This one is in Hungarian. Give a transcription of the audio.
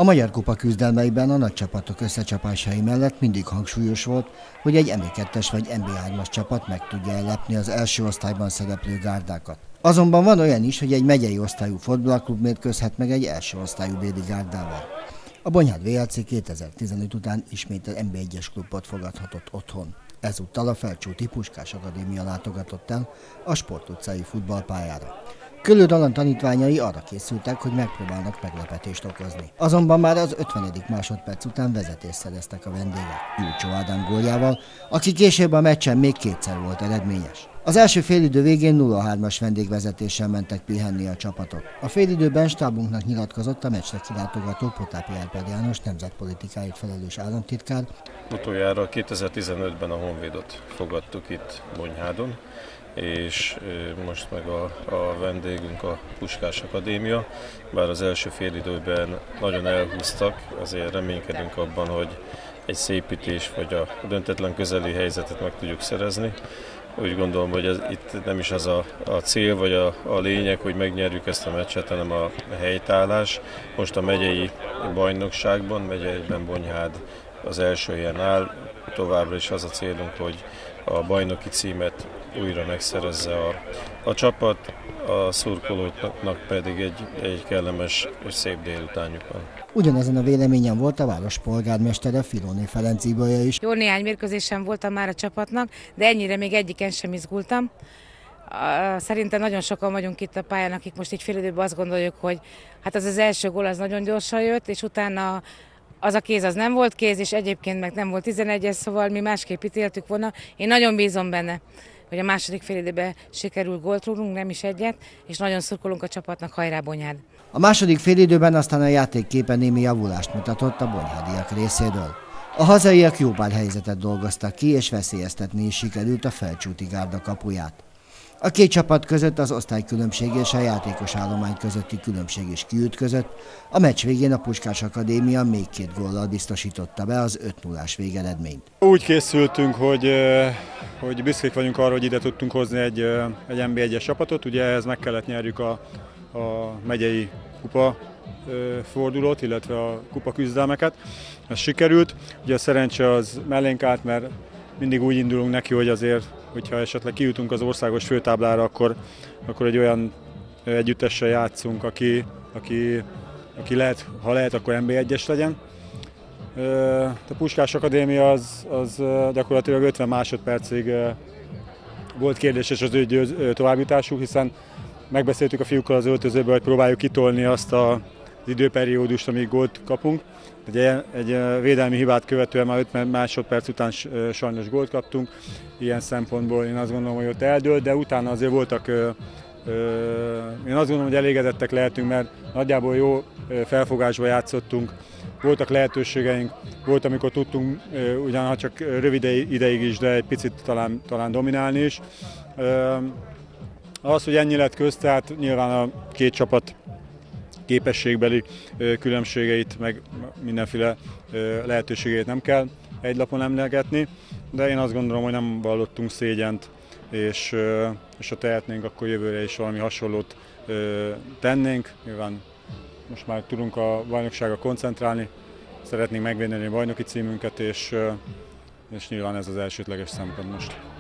A Magyar Kupa küzdelmeiben a nagy csapatok összecsapásai mellett mindig hangsúlyos volt, hogy egy MB2-es vagy MB3-as csapat meg tudja ellepni az első osztályban szereplő gárdákat. Azonban van olyan is, hogy egy megyei osztályú fordulóklub mérkőzhet meg egy első osztályú béli gárdával. A Bonyhád VLC 2015 után ismét az MB1-es klubot fogadhatott otthon. Ezúttal a Felcsúti Puskás Akadémia látogatott el a Sport utcai futballpályára. Köllő Alan tanítványai arra készültek, hogy megpróbálnak meglepetést okozni. Azonban már az 50. másodperc után vezetést szereztek a vendégek Júcsó Ádám góljával, aki később a meccsen még kétszer volt eredményes. Az első félidő végén 0-3-as vendégvezetéssel mentek pihenni a csapatok. A félidőben stábunknak nyilatkozott a meccsre kilátogató Potápi Árpád János nemzetpolitikáért felelős államtitkár. Utoljára 2015-ben a Honvédot fogadtuk itt Bonyhádon, és most meg a vendégünk a Puskás Akadémia. Bár az első félidőben nagyon elhúztak, azért reménykedünk abban, hogy egy szépítés vagy a döntetlen közeli helyzetet meg tudjuk szerezni. Úgy gondolom, hogy itt nem is az a cél vagy a lényeg, hogy megnyerjük ezt a meccset, hanem a helytállás. Most a megyei bajnokságban, megyeiben Bonyhád az első helyen áll. Továbbra is az a célunk, hogy a bajnoki címet újra megszerezze a csapat, a szurkolóknak pedig egy kellemes és szép délutánjuk van. Ugyanezen a véleményen volt a város polgármestere, Filóné Ferenc Ibolya is. Jó néhány mérkőzésen voltam már a csapatnak, de ennyire még egyiken sem izgultam. Szerintem nagyon sokan vagyunk itt a pályán, akik most így félidőben azt gondoljuk, hogy hát az első gól az nagyon gyorsan jött, és utána az a kéz az nem volt kéz, és egyébként meg nem volt 11-es, szóval mi másképp ítéltük volna. Én nagyon bízom benne, hogy a második félidőben sikerül gólt rúgnunk, nem is egyet, és nagyon szurkolunk a csapatnak, hajrá Bonyhád! A második félidőben aztán a játékképen némi javulást mutatott a bonyhádiak részéről. A hazaiak jó pár helyzetet dolgoztak ki, és veszélyeztetni is sikerült a Felcsúti gárda kapuját. A két csapat között az osztálykülönbség és a játékos állomány közötti különbség is kiütközött. A meccs végén a Puskás Akadémia még 2 góllal biztosította be az 5-0-ás végeredményt. Úgy készültünk, hogy büszkék vagyunk arra, hogy ide tudtunk hozni egy NB1-es csapatot. Ugye ehhez meg kellett nyerjük a megyei kupa fordulót, illetve a kupa küzdelmeket. Ez sikerült. Ugye a szerencse az mellénk állt, mert mindig úgy indulunk neki, hogy azért, hogyha esetleg kijutunk az országos főtáblára, akkor egy olyan együttessel játszunk, aki lehet, ha lehet, akkor NB1-es legyen. A Puskás Akadémia az gyakorlatilag 50 másodpercig volt kérdéses az ő továbbjutásuk, hiszen megbeszéltük a fiúkkal az öltözőben, hogy próbáljuk kitolni azt az időperiódust, amíg gólt kapunk. Egy védelmi hibát követően már 50 másodperc után sajnos gólt kaptunk. Ilyen szempontból én azt gondolom, hogy ott eldőlt, de utána azért voltak, én azt gondolom, hogy elégedettek lehetünk, mert nagyjából jó felfogásba játszottunk. Voltak lehetőségeink, volt, amikor tudtunk ugyan csak rövid ideig is, de egy picit talán dominálni is. Az, hogy ennyi lett közt, tehát nyilván a két csapat képességbeli különbségeit, meg mindenféle lehetőségeit nem kell egy lapon emlegetni, de én azt gondolom, hogy nem vallottunk szégyent, és ha tehetnénk, akkor jövőre is valami hasonlót tennénk. Nyilván most már tudunk a bajnokságra koncentrálni, szeretnénk megvédeni a bajnoki címünket, és nyilván ez az elsődleges szempont most.